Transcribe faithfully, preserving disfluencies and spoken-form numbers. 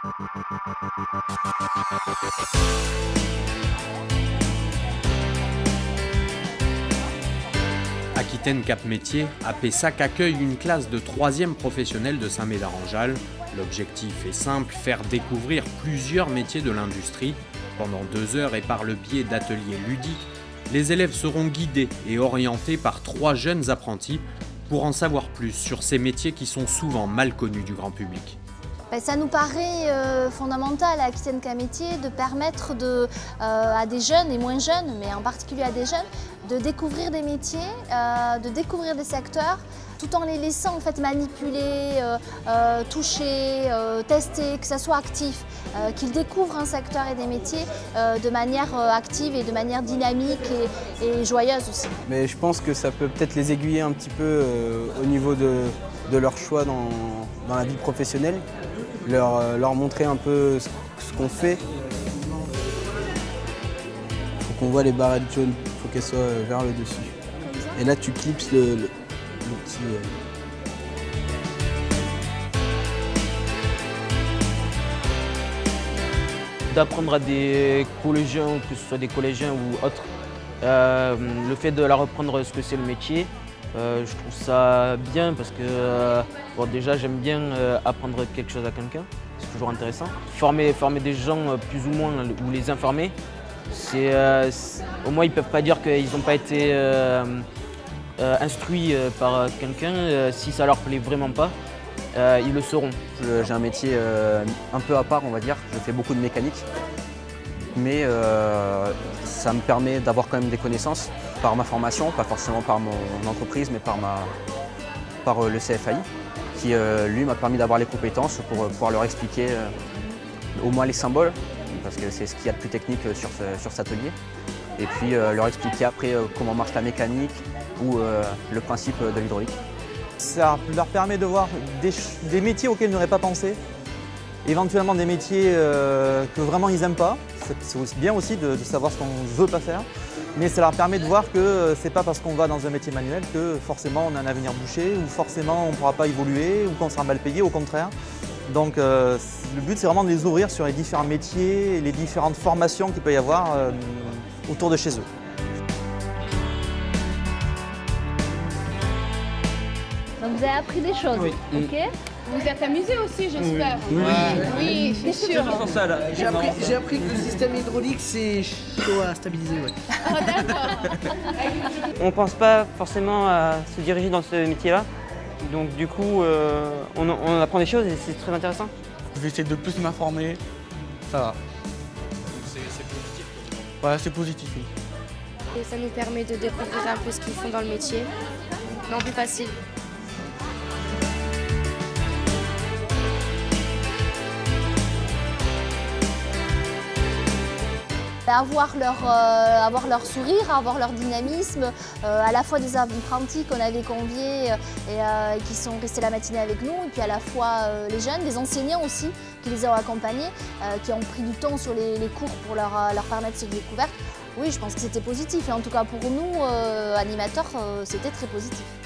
Aquitaine Cap Métiers, A P S A C accueille une classe de troisième professionnelle de Saint-Médard-en-Jalles. L'objectif est simple, faire découvrir plusieurs métiers de l'industrie. Pendant deux heures et par le biais d'ateliers ludiques, les élèves seront guidés et orientés par trois jeunes apprentis pour en savoir plus sur ces métiers qui sont souvent mal connus du grand public. Ça nous paraît euh, fondamental à Aquitaine Cap Métiers de permettre de, euh, à des jeunes et moins jeunes, mais en particulier à des jeunes, de découvrir des métiers, euh, de découvrir des secteurs, tout en les laissant en fait manipuler, euh, euh, toucher, euh, tester, que ça soit actif, euh, qu'ils découvrent un secteur et des métiers euh, de manière euh, active et de manière dynamique et, et joyeuse aussi. Mais je pense que ça peut peut-être les aiguiller un petit peu euh, au niveau de, de leur choix dans, dans la vie professionnelle. Leur, euh, leur montrer un peu ce, ce qu'on fait. Il faut qu'on voit les barrettes jaunes, il faut qu'elles soient euh, vers le dessus. Et là tu clipses le, le, le petit... Euh... D'apprendre à des collégiens, que ce soit des collégiens ou autres, euh, le fait de leur apprendre ce que c'est le métier, Euh, je trouve ça bien parce que euh, bon, déjà j'aime bien euh, apprendre quelque chose à quelqu'un, c'est toujours intéressant. Former, former des gens euh, plus ou moins ou les informer, c'est, euh, au moins ils ne peuvent pas dire qu'ils n'ont pas été euh, euh, instruits euh, par quelqu'un. Euh, si ça leur plaît vraiment pas, euh, ils le sauront. J'ai un métier euh, un peu à part, on va dire. Je fais beaucoup de mécanique. Mais euh, ça me permet d'avoir quand même des connaissances par ma formation, pas forcément par mon entreprise, mais par, ma, par le C F A I, qui euh, lui m'a permis d'avoir les compétences pour pouvoir leur expliquer euh, au moins les symboles, parce que c'est ce qu'il y a de plus technique sur, ce, sur cet atelier, et puis euh, leur expliquer après euh, comment marche la mécanique ou euh, le principe de l'hydraulique. Ça leur permet de voir des, des métiers auxquels ils n'auraient pas pensé, éventuellement des métiers euh, que vraiment ils n'aiment pas. C'est bien aussi de, de savoir ce qu'on ne veut pas faire, mais ça leur permet de voir que c'est pas parce qu'on va dans un métier manuel que forcément on a un avenir bouché ou forcément on ne pourra pas évoluer ou qu'on sera mal payé, au contraire. Donc euh, le but c'est vraiment de les ouvrir sur les différents métiers et les différentes formations qu'il peut y avoir euh, autour de chez eux. Donc vous avez appris des choses, oui. Ok. Vous êtes amusé aussi, j'espère. Oui, oui, oui c'est sûr. J'ai appris, j'ai appris que le système hydraulique, c'est chaud à stabiliser. Ouais. Oh, d'accord. On ne pense pas forcément à se diriger dans ce métier-là. Donc du coup, euh, on, on apprend des choses et c'est très intéressant. Je vais essayer de plus m'informer. Ça va. C'est positif. Ouais, c'est positif, oui. Et ça nous permet de découvrir un peu ce qu'ils font dans le métier. Non, plus facile. Avoir leur, euh, avoir leur sourire, avoir leur dynamisme, euh, à la fois des apprentis qu'on avait conviés euh, et euh, qui sont restés la matinée avec nous, et puis à la fois euh, les jeunes, des enseignants aussi qui les ont accompagnés, euh, qui ont pris du temps sur les, les cours pour leur, leur permettre cette découverte. Oui, je pense que c'était positif et en tout cas pour nous, euh, animateurs, euh, c'était très positif.